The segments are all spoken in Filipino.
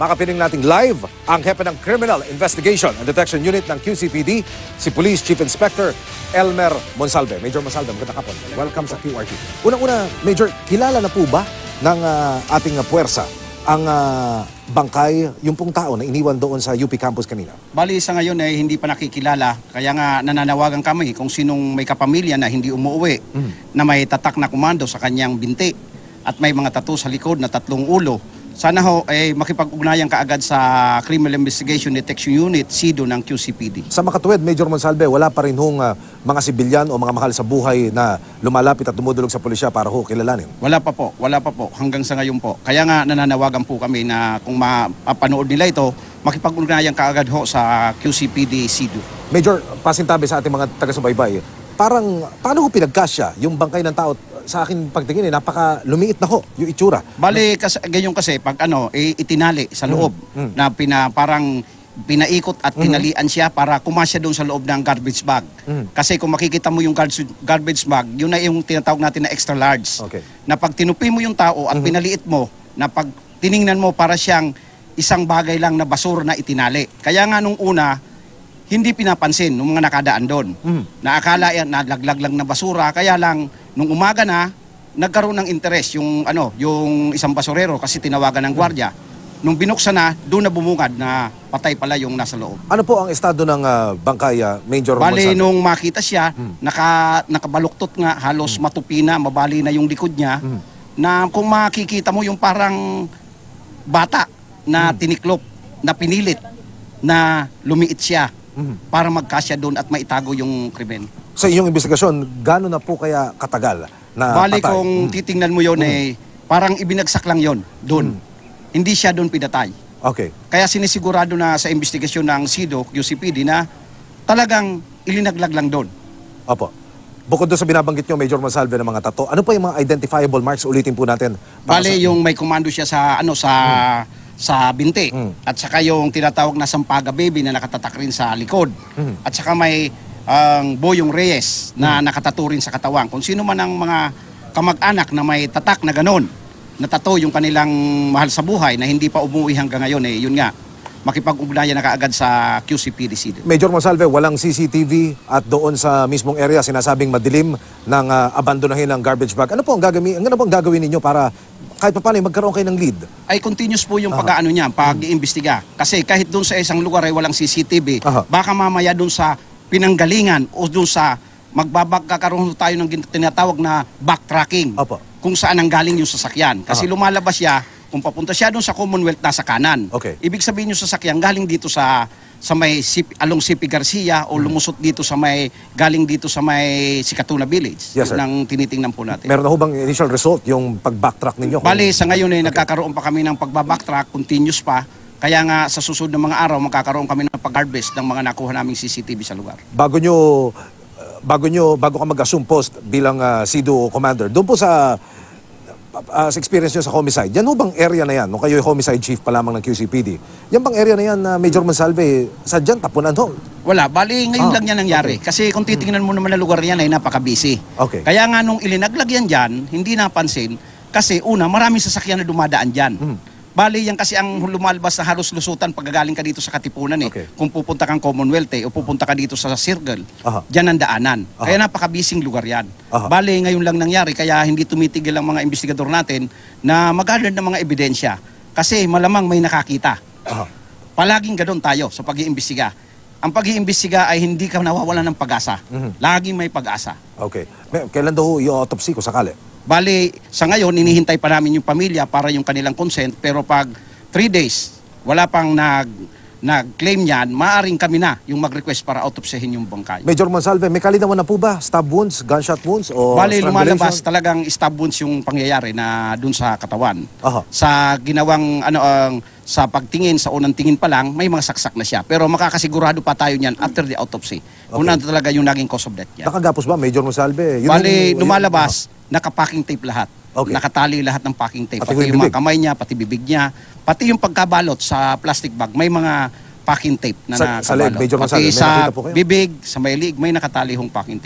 makapiling nating live ang hepe ng Criminal Investigation and Detection Unit ng QCPD, si Police Chief Inspector Elmer Monsalve. Major Monsalve, magandang hapon. Welcome sa QRT. Unang-una, Major, kilala na po ba ng ating puwersa ang bangkay, yung pong tao na iniwan doon sa UP campus kanina? Bali sa ngayon ay hindi pa nakikilala, kaya nga nananawagan kami kung sinong may kapamilya na hindi umuwi, na may tatak na komando sa kanyang binti at may mga tattoo sa likod na 3 ulo. Sana ho ay makipag-ugnayan kaagad sa Criminal Investigation Detection Unit, CIDU ng QCPD. Sa makatuwid, Major Monsalve, wala pa rin hong mga sibilyan o mga mahal sa buhay na lumalapit at dumudulog sa pulisya para ho kilalanin? Wala pa po hanggang sa ngayon po. Kaya nga nananawagan po kami na kung mapanood nila ito, makipag-ugnayan kaagad ho sa QCPD-CIDU. Major, pasintabi sa ating mga taga-subaybay, paano ho pinagkasya yung bangkay ng tao? Sa akin pagtingin, napaka lumiit na ho yung itsura. Bali, ganyan kasi pag itinali sa loob na parang pinaikot at tinalian siya para kumasya doon sa loob ng garbage bag. Kasi kung makikita mo yung garbage bag, yun na yung tinatawag natin na extra large. Okay. Na pag tinupi mo yung tao at pinaliit mo, na pag tiningnan mo para siyang isang bagay lang na basura na itinali. Kaya nga nung una, hindi pinapansin ng mga nakadaan doon. Na akala yan, nalaglag lang na basura, kaya lang nung umaga na, nagkaroon ng interes yung isang basurero kasi tinawagan ng gwardiya. Nung binuksan na, doon na bumungad na patay pala yung nasa loob. Ano po ang estado ng bangkay, Major Monsalve? Bali, nung makita siya, nakabaluktot nga, halos matupi na, mabali na yung likod niya, na kung makikita mo yung parang bata na tiniklop, na pinilit, na lumiit siya para magkasya doon at maitago yung krimen. Sa iyong investigasyon, gano'n na po kaya katagal na bali, patay? Kung titingnan mo yun, parang ibinagsak lang yun doon. Hindi siya doon pinatay. Okay. Kaya sinisigurado na sa investigasyon ng CIDU, QCPD, na talagang ilinaglag lang doon. Opo. Bukod doon sa binabanggit nyo, Major Monsalve, ng mga tattoo, ano pa yung mga identifiable marks? Ulitin po natin. Bali, yung may komando siya sa binti. At saka yung tinatawag na sampaga baby na nakatatak rin sa likod. At saka may Boyong Reyes na nakataturin sa katawan. Kung sino man ang mga kamag-anak na may tatak na ganon, natato yung kanilang mahal sa buhay na hindi pa umuwi hanggang ngayon, yun nga, makipag-ugnayan na kaagad sa QCPD-CIDU. Major Monsalve, walang CCTV at doon sa mismong area sinasabing madilim ng abandonahin ng garbage bag. Ano po ang gagawin ninyo para kahit pa paano magkaroon kayo ng lead? Ay continuous po yung pag-aano niya, pag-iimbestiga. Kasi kahit doon sa isang lugar ay walang CCTV, baka mamaya doon sa pinanggalingan o doon sa kakaroon tayo ng tinatawag na backtracking. Kung saan ang galing yung sasakyan. Kasi lumalabas siya, kung papunta siya doon sa Commonwealth, nasa kanan. Okay. Ibig sabihin yung sasakyan galing dito sa may along CP Garcia o lumusot dito galing dito sa may Sikatuna Village. Yes, nang tinitingnan po natin. Meron na ho bang initial result yung pag-backtrack ninyo? Bali, sa ngayon nagkakaroon pa kami ng pagbabacktrack, continuous pa. Kaya nga sa susunod na mga araw, magkakaroon kami ng pag-harvest ng mga nakuha naming CCTV sa lugar. Bago ka mag-assume post bilang CIDU commander, doon po sa experience nyo sa homicide, yan ho bang area na yan, nung kayo homicide chief pa lamang ng QCPD, yan bang area na yan, Major Monsalve, sadyan, tapunan ho? Wala, bali ngayon lang yan nangyari. Okay. Kasi kung titingnan mo naman na lugar niyan ay napaka-busy. Okay. Kaya nga nung ilinaglag yan dyan, hindi napansin, kasi una, maraming sasakyan na dumadaan dyan. Bali, yan kasi ang lumalabas na halos lusutan pagkagaling ka dito sa Katipunan Okay. Kung pupunta kang Commonwealth o pupunta ka dito sa Circle, dyan ang daanan. Kaya napakabising lugar yan. Bali, ngayon lang nangyari, kaya hindi tumitigil ang mga investigador natin na mag-gather ng mga ebidensya. Kasi malamang may nakakita. Palaging ganoon tayo sa pag-iimbestiga. Ang pag-iimbestiga ay hindi ka nawawalan ng pag-asa. Laging may pag-asa. Okay. Kailan daw i-autopsy ko sakali? Bali, sa ngayon, inihintay pa namin yung pamilya para yung kanilang consent, pero pag 3 days, wala pang nag-claim yan, maaaring kami na yung mag-request para autopsyhin yung bangkay. Major Monsalve, may kalinawan na po ba? Stab wounds, gunshot wounds, o bali, lumalabas talagang stab wounds yung pangyayari na dun sa katawan. Sa ginawang, sa pagtingin, sa unang tingin pa lang, may mga saksak na siya. Pero makakasigurado pa tayo niyan after the autopsy. Kung ano talaga yung naging cause of death niya. Nakagapos ba, Major Monsalve? Bali, lumalabas, naka-packing tape lahat. Okay. Nakatali lahat ng packing tape. Pati yung mga kamay niya, pati bibig niya, pati yung pagkabalot sa plastic bag, may mga packing tape na nakabalot. Pati sa bibig, sa may liig, may nakatali hong packing tape po.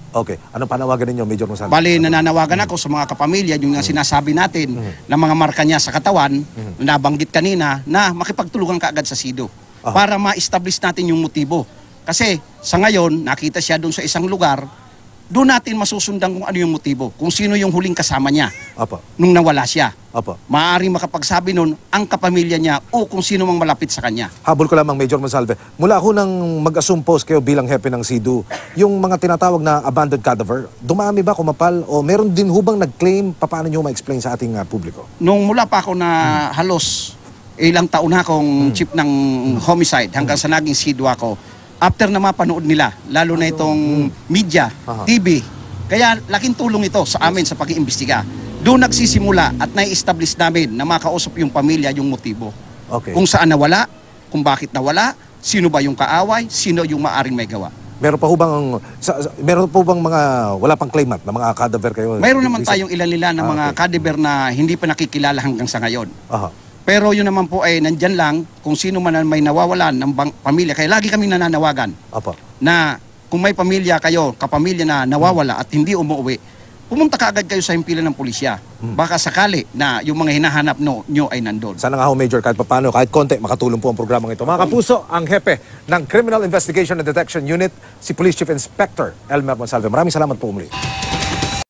Okay. Anong panawagan ninyo, Major Monsalve? Bali, nananawagan ako sa mga kapamilya, yung sinasabi natin na mga marka niya sa katawan, nabanggit kanina, na makipagtulungan kaagad sa CIDU para ma-establish natin yung motibo. Kasi sa ngayon, nakita siya doon sa isang lugar, doon natin masusundan kung ano yung motibo, kung sino yung huling kasama niya nung nawala siya. Maaaring makapagsabi nun ang kapamilya niya o kung sino mang malapit sa kanya. Habol ko lamang, Major Monsalve. Mula ako nang mag-assume post kayo bilang hepe ng CIDU, yung mga tinatawag na abandoned cadaver, dumami ba, kumapal, o meron din hubang nag-claim? Paano nyo ma-explain sa ating publiko? Nung mula pa ako na halos ilang taon na akong chief ng homicide hanggang sa naging CIDU ako, after na mapanood nila, lalo na itong media, TV, kaya laking tulong ito sa amin sa pag-iimbestiga. Doon nagsisimula at nai-establish namin na makausap yung pamilya yung motibo. Kung saan nawala, kung bakit nawala, sino ba yung kaaway, sino yung maaring may gawa. Meron po bang mga wala pang claimant na mga cadaver kayo? Mayroon naman tayong ilan-ilan na mga cadaver na hindi pa nakikilala hanggang sa ngayon. Pero yun naman po ay nandyan lang kung sino man may nawawalan ng pamilya. Kaya lagi kami nananawagan na kung may pamilya kayo, kapamilya na nawawala at hindi umuwi, pumunta ka agad kayo sa himpilan ng pulisya. Baka sakali na yung mga hinahanap nyo ay nandun. Sana nga ho, Major, kahit papano, kahit konti, makatulong po ang programang ito. Mga kapuso, ang hepe ng Criminal Investigation and Detection Unit, si Police Chief Inspector Elmer Monsalve. Maraming salamat po muli.